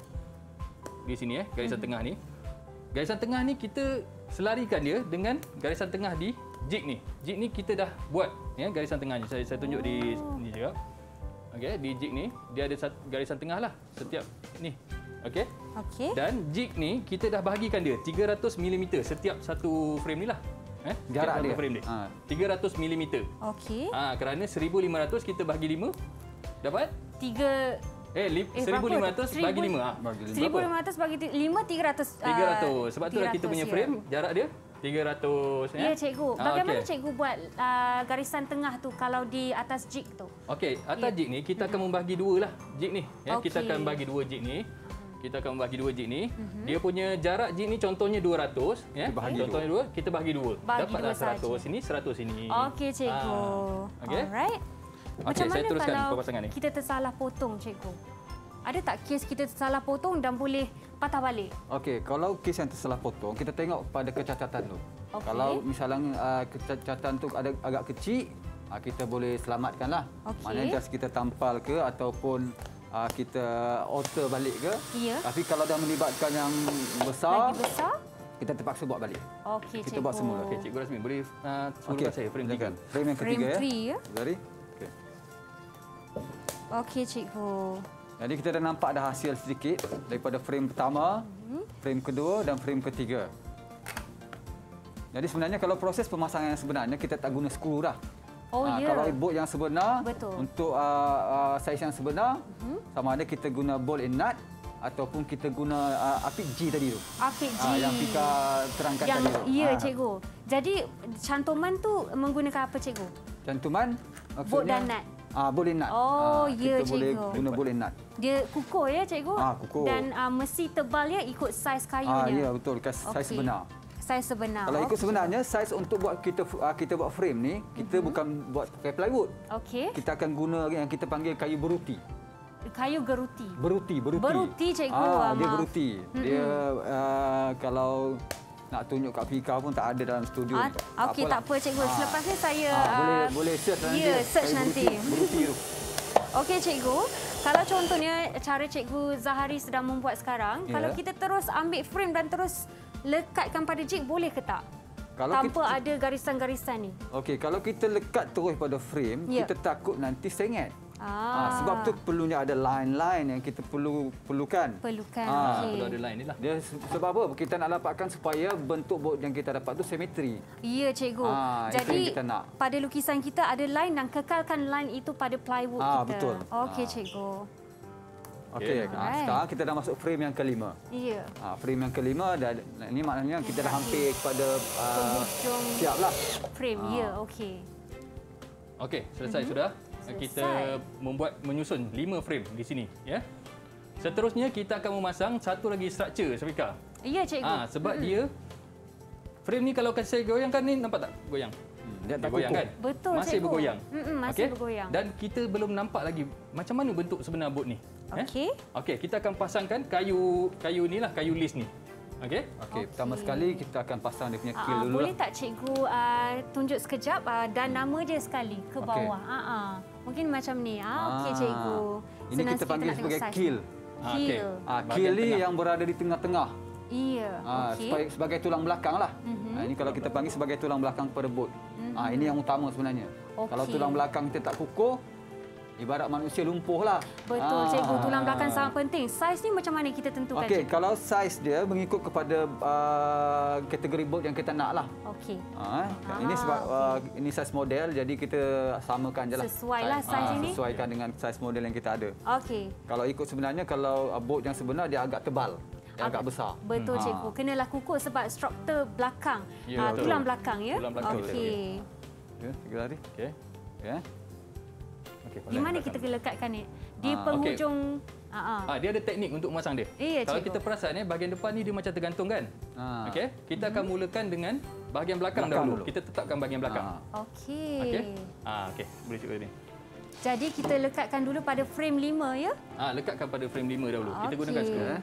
Di sini garisan tengah ni. Garisan tengah ni kita selarikan dia dengan garisan tengah di jig ni. Jig ni kita dah buat garisan tengahnya. Saya tunjuk di ni juga. Okey, di jig ni dia ada garisan tengah lah setiap ni. Okey. Dan jig ni kita dah bahagikan dia 300 mm setiap satu frame ni lah. Jarak dia. Frame dia. 300 mm. Okey. Kerana 1500 kita bahagi 5 dapat 1500 bagi 5. 1500 bagi 5 300. 300. Sebab itulah kita punya frame jarak dia 300 ya cikgu. Bagaimana cikgu buat garisan tengah tu kalau di atas jig tu? Okey, atas jig ni kita akan membahagi dua lah jig ni. Kita akan bagi dua jig ni. Kita akan membahagi dua jig ni. Dia punya jarak jig ni contohnya 200 contohnya 2, kita bahagi 2. Dapatlah 100 sini, 100 sini. Okey cikgu. Alright. Macam saya teruskan kalau pemasangan ni. kita tersalah potong cikgu? Ada tak kes kita tersalah potong dan boleh patah balik? Okey, kalau kes yang tersalah potong, kita tengok pada kecacatan tu. Okey. Kalau misalnya kecacatan tu ada agak kecil, kita boleh selamatkanlah. Okey. Maknanya just kita tampal ke ataupun kita alter balik ke. Ya. Tapi kalau dah melibatkan yang besar, Lagi besar? kita terpaksa buat balik. Okey, Kita cikgu. buat semula. Okey, Cikgu Rasmi boleh suruhkan saya frame 3. silakan. Frame yang Frame ketiga 3 ya? Dari. Okey. Okey, cikgu. Jadi kita dah nampak dah hasil sedikit daripada frame pertama, frame kedua dan frame ketiga. Jadi sebenarnya kalau proses pemasangan yang sebenarnya kita tak guna skru dah. Oh, ya. Kalau bolt yang sebenar, Betul. untuk saiz yang sebenar, sama ada kita guna bolt and nut ataupun kita guna apik G tadi tu. Apik G. Yang Pika terangkan Yang, tadi tu. ya, cikgu. Jadi, cantuman tu menggunakan apa, cikgu? Cantuman maksudnya Bolt dan nut. Bolt and nut. Oh, ya, kita boleh cikgu. guna bolt and nut. Dia kukuh ya, cikgu? Kukuh. Dan mesi tebalnya ikut saiz kayunya. Ya, betul. Saiz Okey. sebenar. Saiz sebenar. Kalau ikut Okey. sebenarnya saiz untuk buat kita buat frame ni, kita bukan buat pakai plywood. Okey. Kita akan guna yang kita panggil kayu beruti. Kayu geruti. Beruti. Beruti, cikgu. Dia Maaf. beruti. Dia kalau nak tunjuk kat Fika pun tak ada dalam studio. Okey, tak apa, cikgu. Selepas ni saya... boleh search nanti. Ya, search kayu nanti. Beruti tu. Okey, cikgu. Kalau contohnya cara cikgu Zahari sedang membuat sekarang, Ya. kalau kita terus ambil frame dan terus lekatkan pada jig, boleh ke tak? Kalau Tanpa ada garisan-garisan ni. Okey, kalau kita lekat terus pada frame, Ya. kita takut nanti sengit. Sebab tu perlunya ada line-line yang kita perlukan. Perlukan. Perlu Okey. ada line ni lah. Dia sebab apa? Kita nak dapatkan supaya bentuk bolt yang kita dapat tu simetri. Ya, cikgu. Itu yang Jadi, kita nak. pada lukisan kita ada line dan kekalkan line itu pada plywood kita. Betul. Okey, cikgu. Okey, Alright. sekarang kita dah masuk frame yang kelima. Ya. Frame yang kelima dan ini maknanya kita dah hampir kepada Penghujung siaplah. frame. Ya, okey. Okey, selesai sudah. Kita menyusun 5 frame di sini, ya. Seterusnya kita akan memasang satu lagi struktur, Safika. Ya, cikgu. Sebab dia frame ni kalau saya goyangkan ni nampak tak goyang? Dia tak goyang kukuh. kan? Betul, Masih cikgu. bergoyang. Masih Okey? bergoyang. Dan kita belum nampak lagi macam mana bentuk sebenar boat ni. Okey. Okey, kita akan pasangkan kayu ni lah, kayu list ni. Okey? Okey, pertama sekali kita akan pasang dia punya kill dulu Boleh lah. tak cikgu tunjuk sekejap dan nama je sekali ke Okey. bawah. Mungkin macam ni. Okey, cikgu. Ini Senang kita sikit panggil nak tengok sebagai saiz kill. ni. Okey. Kill. Kill ni tengah. yang berada di tengah-tengah. Iya. Okey. Sebagai tulang belakang lah. Ini kalau kita panggil sebagai tulang belakang kepada boat. Ini yang utama sebenarnya. Kalau Okey. tulang belakang kita tak kukuh, ibarat manusia lumpuh lah. Betul, cikgu. Tulang belakang sangat penting. Saiz ni macam mana kita tentukan, Okey, cikgu? kalau saiz dia mengikut kepada kategori boat yang kita nak lah. Okey. Ini sebab ini saiz model, jadi kita samakan je lah. Sesuailah saiz ini. Sesuaikan dengan saiz model yang kita ada. Okey. Kalau ikut sebenarnya, kalau boat yang sebenar dia agak tebal. Dia agak besar. Betul, cikgu. Kenalah kukuh sebab struktur belakang. Ya, betul. Tulang belakang, ya? Tulang belakang. Okey. Ya, 3 hari. Okey. Ya. Okey. Di mana kita lekatkan ni? Di penghujung... Dia ada teknik untuk memasang dia. Iya, Kalau cikgu. kita perasan bahagian depan ni dia macam tergantung kan? Okey. Kita akan mulakan dengan bahagian belakang, Belakang dahulu. dulu. Kita tetapkan bahagian belakang. Okey. Okey. Okey, boleh cuba ni. Jadi kita lekatkan dulu pada frame 5, ya? Lekatkan pada frame 5 dahulu. Kita gunakan Okey. skru.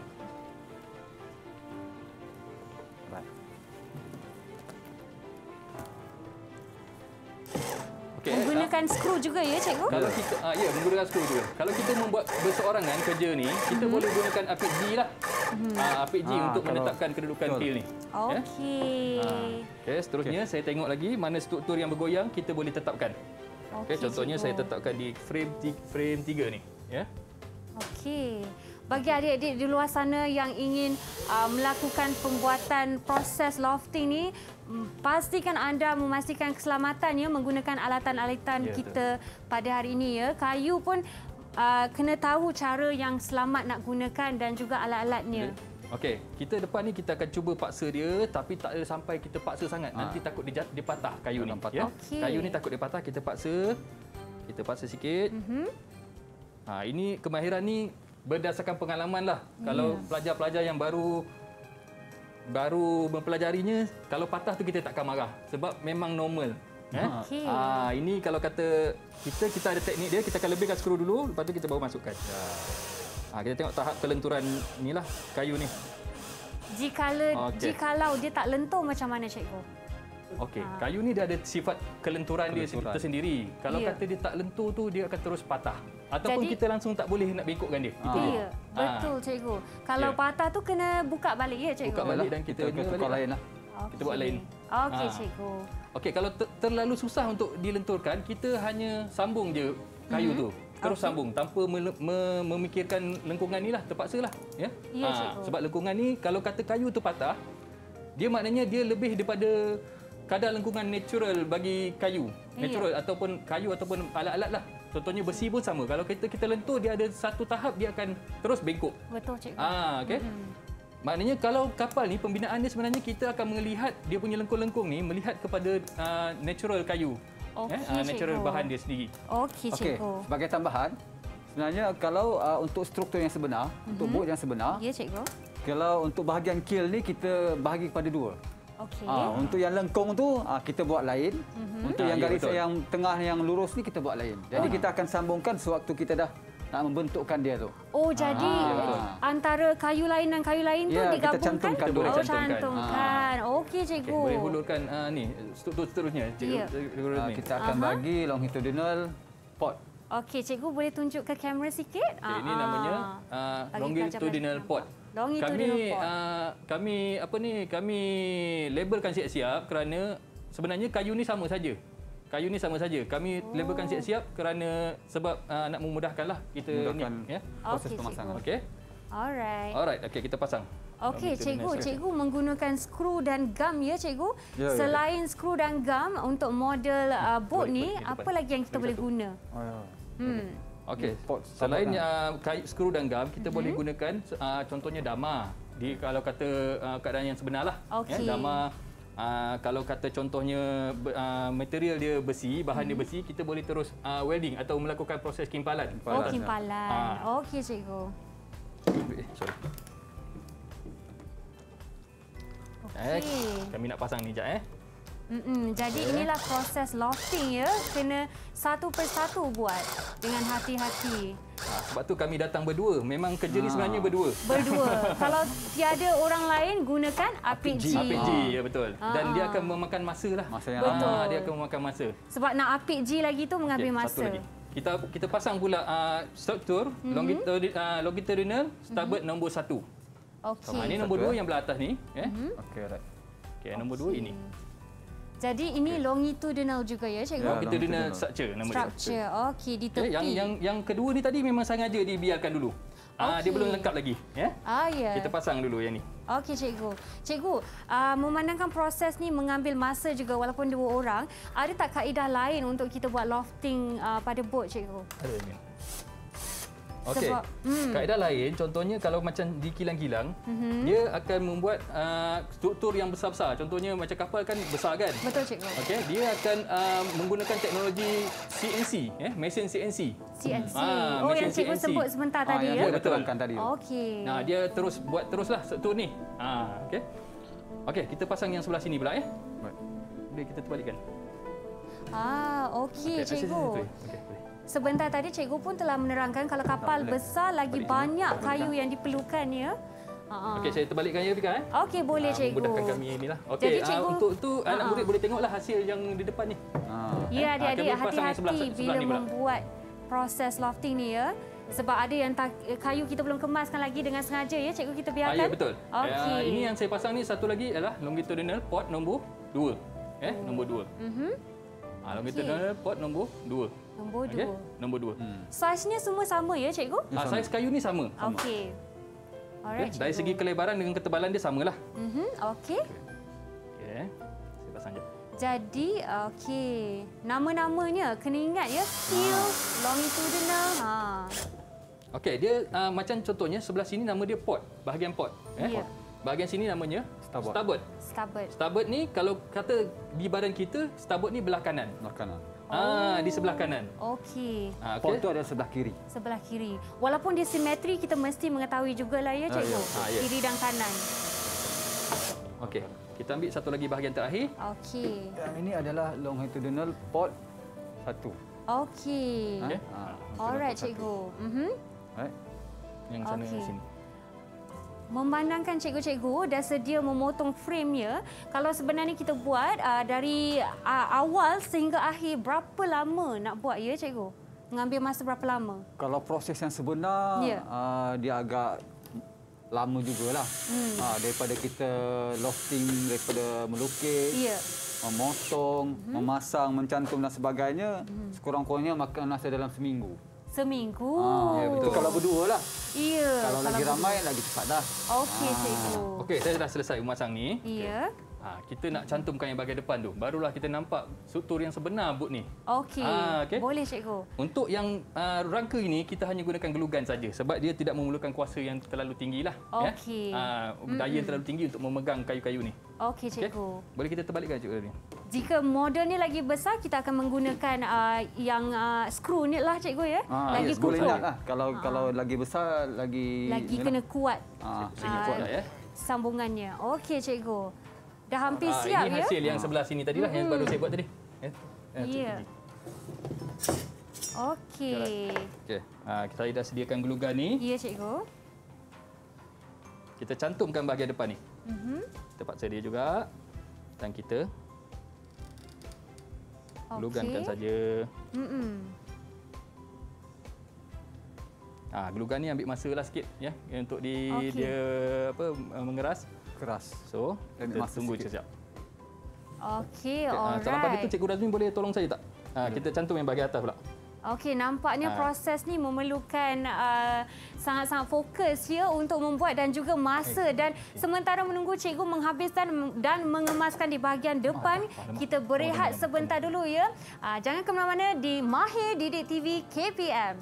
Okey. Menggunakan skru juga, ya, cikgu? Kalau kita menggunakan skru juga. Kalau kita membuat berseorangan kerja ni, kita boleh gunakan apik G lah. Apik G untuk kalau- menetapkan kedudukan betul. kill ni. Ya? Okey. Okey, seterusnya saya tengok lagi mana struktur yang bergoyang kita boleh tetapkan. Okey, contohnya saya tetapkan di frame 3 ni, ya. Okey. Bagi adik-adik di luar sana yang ingin melakukan pembuatan proses lofting ni, pastikan anda memastikan keselamatannya menggunakan alatan-alatan Ya, kita pada hari ini, ya. Kayu pun kena tahu cara yang selamat nak gunakan dan juga alat-alatnya. Okey, kita depan ni kita akan cuba paksa dia tapi tak ada sampai kita paksa sangat. Nanti takut dia patah kayu ni. Patah. Ya? Okey. Kayu ni takut dia patah, kita paksa. Kita paksa sikit. Ini kemahiran ni berdasarkan pengalaman lah. Kalau pelajar-pelajar yang baru mempelajarinya, kalau patah tu kita takkan marah sebab memang normal. Okey. Ini kalau kata kita ada teknik dia, kita akan lebihkan skru dulu, lepas tu kita baru masukkan. Kita tengok tahap kelenturan ni lah kayu ni. Jikalau dia tak lentur macam mana cikgu? Okey, kayu ni dia ada sifat kelenturan dia tersendiri. Kalau Ya. kata dia tak lentur tu, dia akan terus patah. Ataupun Jadi- kita langsung tak boleh nak bengkokkan dia. Itu dia. Ya, betul cikgu. Kalau Ya. patah tu kena buka balik ya cikgu? Buka balik dan kita Kita tukar lain lah. Kita buat lain. Okey Ah. cikgu. Okey, kalau terlalu susah untuk dilenturkan, kita hanya sambung je kayu tu. Terus sambung tanpa memikirkan lengkungan ni lah, terpaksalah. Ya? Ya, cikgu. Sebab lengkungan ni, kalau kata kayu tu patah, dia maknanya dia lebih daripada kadar lengkungan natural bagi kayu. Natural ataupun kayu ataupun alat-alat lah. Contohnya besi pun sama. Kalau kita lentur, dia ada satu tahap dia akan terus bengkok. Betul cikgu. Okey. Maknanya kalau kapal ni pembinaan dia sebenarnya kita akan melihat dia punya lengkung-lengkung ni melihat kepada natural kayu. Okey, Natural cikgu. bahan dia sendiri. Okey Okey, cikgu. sebagai tambahan, sebenarnya kalau untuk struktur yang sebenar, untuk bot yang sebenar, Ya cikgu. kalau untuk bahagian keel ni kita bahagi kepada dua. Okey. Untuk yang lengkung tu kita buat lain. Untuk yang Ya, garis betul. yang tengah yang lurus ni kita buat lain. Jadi kita akan sambungkan sewaktu kita dah nak membentukkan dia tu. Oh, jadi antara kayu lain dan kayu lain tu Ya, kita digabungkan? cantumkan dulu. Oh, Cantumkan. cantumkan. Okey cikgu. Okey, boleh hulurkan ni struktur seterusnya. Ya. Kita akan bagi longitudinal pot. Okey, cikgu boleh tunjuk ke kamera sikit? Okay, ini namanya Bagi longitudinal pelajar pot. Longitudinal pot. Kami labelkan siap-siap kerana sebenarnya kayu ni sama saja. Kayu ni sama saja. Kami labelkan siap-siap kerana sebab nak memudahkanlah kita Memudahkan ni ya. proses Okey, pemasangan. Okey. Alright. Alright, okey kita pasang. Okey, Longitudinal cikgu, cikgu menggunakan skru dan gam ya, cikgu. Ya, ya. Selain skru dan gam untuk model bot Boleh, ni, boleh, apa depan. lagi yang kita Lagi boleh satu. guna? Hmm. Okey. Pot Selain sabuk skru dan gam, kita boleh gunakan contohnya dama. Kalau kata keadaan yang sebenar lah. Okey. Dama kalau kata contohnya material dia besi, bahan dia besi, kita boleh terus welding atau melakukan proses kimpalan. Oh, kimpalan. Okey, cikgu. Sorry. Okey. Kami nak pasang ni sekejap Jadi inilah proses lofting ya. Kena satu persatu buat dengan hati-hati. Sebab tu kami datang berdua. Memang kerja ni sebenarnya berdua. Berdua. Kalau tiada orang lain, gunakan apik G. Apik G, ya betul. Dan dia akan memakan masa lah. Masa yang Betul. lama. Dia akan memakan masa. Sebab nak apik G lagi tu mengambil Okey, masa. Satu lagi. Kita pasang pula struktur longitudinal starboard nombor 1. Okey. Ini nombor 2 yang belah atas ni. Okey, right. Okey, nombor 2 ini. Jadi ini longitudinal juga ya, cikgu? Ya, Longitudinal longitudinal. structure nama dia. Structure. Okey, di tepi. Yang kedua ni tadi memang sengaja dibiarkan dulu. Dia Okey. belum lengkap lagi. Ya. Ya. Kita pasang dulu yang ni. Okey, cikgu. Cikgu, memandangkan proses ni mengambil masa juga walaupun dua orang, ada tak kaedah lain untuk kita buat lofting pada bot, cikgu? Ada ni. Okey. Sebab- Kaedah lain contohnya kalau macam di kilang-kilang, dia akan membuat struktur yang besar-besar. Contohnya macam kapal kan besar kan? Betul, cikgu. Okey, dia akan menggunakan teknologi CNC, mesin CNC. CNC. Ah, Oh, yang mesin cikgu CNC. sebut sebentar tadi yang ya? saya Betul. terangkan tadi. Okey. Nah, dia terus buat teruslah struktur ni. Okey. Okey, kita pasang yang sebelah sini pula ya. Right. Boleh kita terbalikkan. Okey, Okey, cikgu. Okey, boleh. Sebentar tadi cikgu pun telah menerangkan kalau kapal besar lagi banyak kayu yang diperlukan ya. Okey, saya terbalikkan ya Fika Okey, boleh cikgu. Memudahkan kami inilah. Jadi, Okey, cikgu- untuk tu anak murid boleh tengoklah hasil yang di depan ni. Ya, adik-adik kami pasang yang sebelah hati-hati ni bila pula. membuat proses lofting ni ya. Sebab ada yang kayu kita belum kemaskan lagi dengan sengaja ya, cikgu kita biarkan. Ya, betul. Okey. Ini yang saya pasang ni satu lagi adalah longitudinal pot nombor 2. Nombor 2. Longitudinal pot nombor 2. Nombor 2. Okey, nombor 2. Saiznya semua sama ya, cikgu? Saiz kayu ni sama. Okey. Alright, Dari cikgu. segi kelebaran dengan ketebalan dia samalah. Okey. Okey. Saya pasang je. Jadi, okey. Nama-namanya kena ingat ya. Keel, longitudinal. Okey, dia macam contohnya sebelah sini nama dia pot, bahagian pot. Ya. Bahagian sini namanya Starboard. starboard. Starboard. Starboard ni kalau kata di badan kita, starboard ni belah kanan. Makanan. Di sebelah kanan. Okey. Pot Okey. tu ada sebelah kiri. Sebelah kiri. Walaupun dia simetri, kita mesti mengetahui jugalah ya, cikgu. Ya. Kiri dan kanan. Okey. Kita ambil satu lagi bahagian terakhir. Okey. Yang ini adalah longitudinal pot 1. Okey. Okey. Alright, cikgu. Right. yang sana Okey. sini. Memandangkan cikgu-cikgu dah sedia memotong frame-nya, kalau sebenarnya kita buat dari awal sehingga akhir, berapa lama nak buat ya cikgu? Mengambil masa berapa lama? Kalau proses yang sebenar, Ya. dia agak lama jugalah. Daripada kita lofting, daripada melukis, Ya. memotong, memasang, mencantum dan sebagainya, sekurang-kurangnya makan masa dalam seminggu. Seminggu. Ya, betul. Kalau berdua lah. Ya. Kalau lagi ramai, lagi cepat dah. Okey cikgu. Okey, saya dah selesai memasang ni. Ya. Kita nak cantumkan yang bahagian depan tu. Barulah kita nampak struktur yang sebenar bot ni. Okey. Okey. Boleh cikgu. Untuk yang rangka ini, kita hanya gunakan gelugan saja sebab dia tidak memerlukan kuasa yang terlalu tinggi lah. Okey. Daya terlalu tinggi untuk memegang kayu-kayu ni. Okey cikgu. Boleh kita terbalikkan cikgu ni. Jika model ni lagi besar, kita akan menggunakan yang skru ni lah cikgu ya. Lagi Yes, boleh kuat. nak lah. Kalau lagi besar, lagi Kena kuat Sehingga kuat dah ya. sambungannya. Okey cikgu. Dah hampir siap ini ya. hasil yang sebelah sini tadilah yang baru saya buat tadi. Ya. Okey. Okey. Saya dah sediakan gelugan ni. Ya cikgu. Kita cantumkan bahagian depan ni. Kita paksa dia juga. Dan kita gelugankan saja. Gelugan ni ambil masa lah sikit ya untuk dia mengeras. keras. So, Ambil kita masa tunggu sikit. sekejap. Okey, Dalam pada tu alright. Cikgu Razmin boleh tolong saya tak? Kita cantum yang bahagian atas pula. Okey, nampaknya proses ni memerlukan sangat-sangat fokus ya untuk membuat dan juga masa, dan sementara menunggu cikgu menghabiskan dan mengemaskan di bahagian depan, kita berehat sebentar dulu ya. Jangan ke mana-mana di Mahir Didik TV KPM.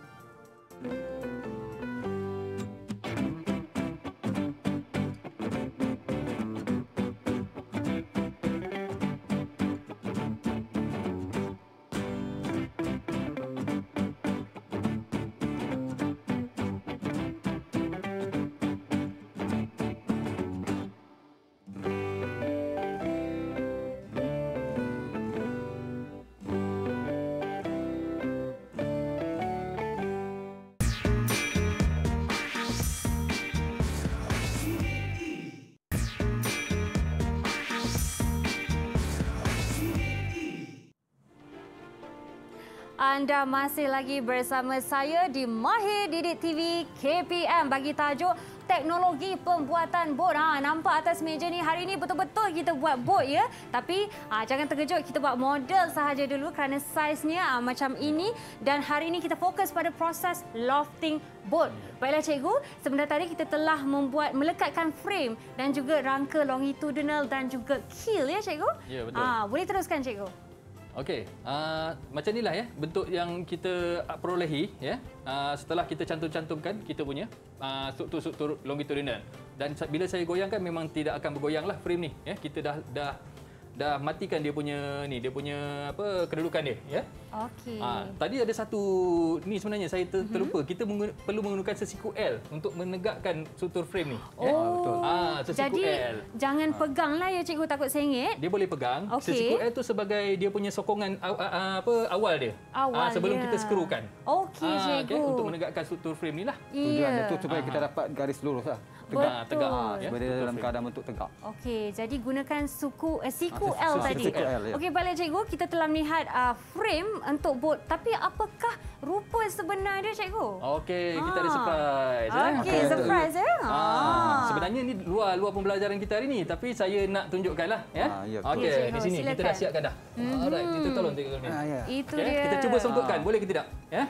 Anda masih lagi bersama saya di Mahir Didik TV KPM bagi tajuk teknologi pembuatan bot. Nampak atas meja ni hari ini betul-betul kita buat bot ya. Tapi jangan terkejut, kita buat model sahaja dulu kerana saiznya macam ini, dan hari ini kita fokus pada proses lofting bot. Baiklah cikgu, sebentar tadi kita telah melekatkan frame dan juga rangka longitudinal dan juga keel ya cikgu? Ya, betul. Boleh teruskan cikgu? Okey, macam inilah ya bentuk yang kita perolehi ya. Setelah kita cantum-cantumkan kita punya struktur longitudinal, dan bila saya goyangkan memang tidak akan bergoyanglah frame ni ya. Kita dah matikan dia punya kedudukan dia ya. Okey. Tadi ada satu ni sebenarnya saya terlupa. Kita perlu menggunakan sesiku L untuk menegakkan struktur frame ni. Oh, sesiku jadi L. jangan peganglah ya cikgu, takut sengit. Dia boleh pegang. Okey. Sesiku L tu sebagai dia punya sokongan awal dia. Awal sebelum dia. kita skrukan. Okey cikgu. Untuk menegakkan struktur frame ni lah. Tujuannya Ya. tu supaya kita dapat garis lurus lah. Tegak. Betul. Ya, Supaya dia dalam keadaan bentuk tegak. Okey, jadi gunakan siku L siku tadi. L, ya. Okey, baiklah cikgu, kita telah melihat frame untuk bot. Tapi apakah rupa sebenar dia cikgu? Okey, kita ada surprise. Okey, surprise ya. Sebenarnya ni luar pembelajaran kita hari ni, tapi saya nak tunjukkanlah ya. Ya, betul. Okey, Cikgu, di sini kita silakan. dah siapkan dah. Alright, kita tolong tengok ni. Ya. Itu Okey, dia. kita cuba songkokkan, boleh ke tidak? Ya.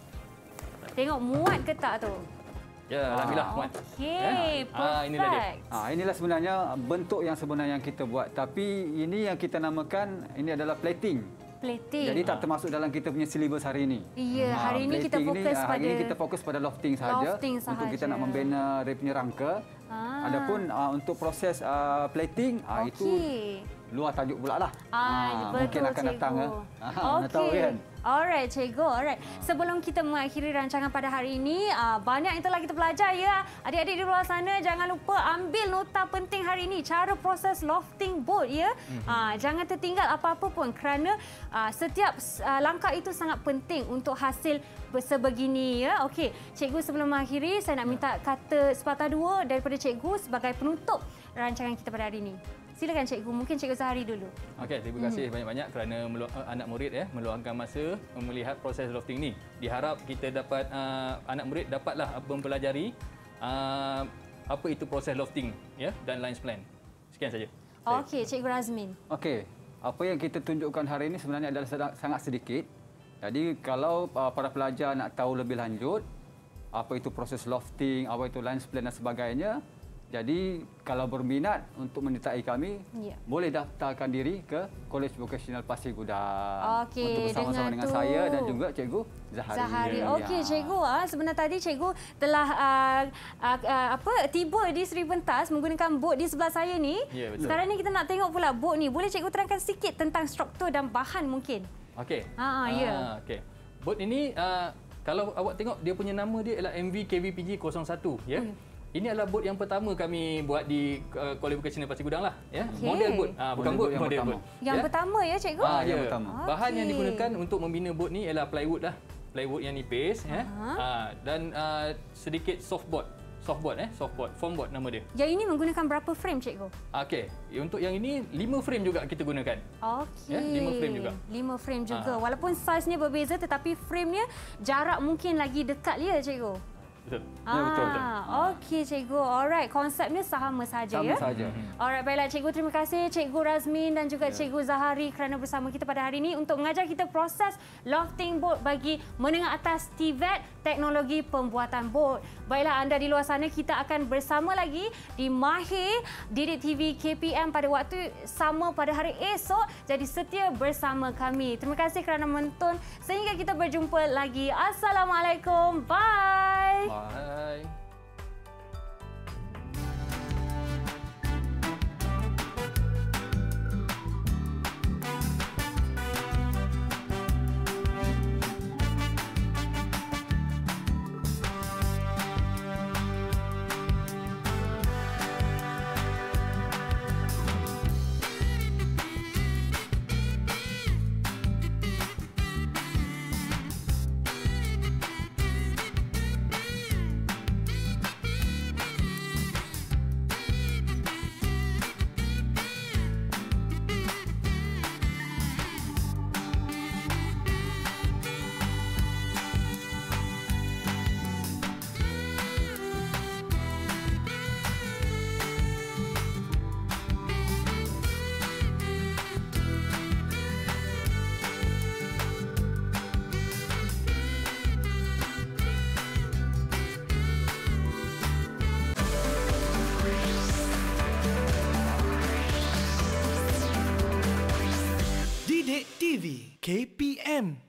Tengok muat ke tak tu? Ya, alhamdulillah muat. Okey, inilah dia. perfect. Inilah sebenarnya bentuk yang sebenar yang kita buat. Tapi ini yang kita namakan, ini adalah plating. Plating. Jadi tak termasuk dalam kita punya silibus hari ini. Ya, hari ini kita plating fokus pada hari ini kita fokus pada lofting sahaja. lofting Untuk kita sahaja. nak membina dia punya rangka. Adapun untuk proses plating, itu Okey. luar tajuk pula lah. Betul mungkin akan cikgu. datang. Mana tahu kan. Alright, cikgu. Alright. Sebelum kita mengakhiri rancangan pada hari ini, banyak yang telah kita belajar ya. Adik-adik di luar sana, jangan lupa ambil nota penting hari ini. Cara proses lofting boat ya. Jangan tertinggal apa-apa pun kerana setiap langkah itu sangat penting untuk hasil sebegini ya. Okey, cikgu sebelum mengakhiri, saya nak minta kata sepatah dua daripada cikgu sebagai penutup rancangan kita pada hari ini. Silakan cikgu, mungkin cikgu Zahari dulu. Okey, terima kasih banyak-banyak kerana anak murid meluangkan masa melihat proses lofting ni. Diharap kita dapat anak murid dapatlah mempelajari apa itu proses lofting ya dan lines plan. Sekian saja. Okey, cikgu Razmin. Okey, apa yang kita tunjukkan hari ini sebenarnya adalah sangat sedikit. Jadi kalau para pelajar nak tahu lebih lanjut apa itu proses lofting, apa itu lines plan dan sebagainya, jadi kalau berminat untuk menyertai kami, boleh daftarkan diri ke College Vocational Pasir Gudang untuk bersama-sama dengan saya dan juga Cikgu Zahari. Okey, Cikgu. Sebenarnya tadi Cikgu telah tiba di Seri Pentas menggunakan bot di sebelah saya ni. Ya, betul. Sekarang ni kita nak tengok pula bot ni. Boleh Cikgu terangkan sikit tentang struktur dan bahan mungkin? Okey. Ya. Okey. Bot ini kalau awak tengok dia punya nama dia ialah MV KVPG 01 ya. Ini adalah bot yang pertama kami buat di College Vocational Pasir Gudang lah ya. Okay. Model bot. Bukan bot, model bot. Yang pertama ya cikgu? Yang pertama. Bahan yang digunakan untuk membina bot ni ialah plywood lah. Plywood yang nipis ya. Dan sedikit softboard. Softboard, foamboard nama dia. Yang ini menggunakan berapa frame cikgu? Okey, untuk yang ini 5 frame juga kita gunakan. Okey. Ya, 5 frame juga. 5 frame juga. Walaupun saiznya berbeza tetapi frame-nya jarak mungkin lagi dekat ya cikgu? Betul. Ya, betul. Okey cikgu. Alright, konsepnya sama saja ya. Sama saja. Alright, baiklah cikgu, terima kasih Cikgu Razmin dan juga Cikgu Zahari kerana bersama kita pada hari ini untuk mengajar kita proses lofting boat bagi menengah atas TVET, teknologi pembuatan boat. Baiklah anda di luar sana, kita akan bersama lagi di Mahir Didik TV KPM pada waktu sama pada hari esok. Jadi setia bersama kami. Terima kasih kerana menonton. Sehingga kita berjumpa lagi. Assalamualaikum. Bye. Bye. Didik TV KPM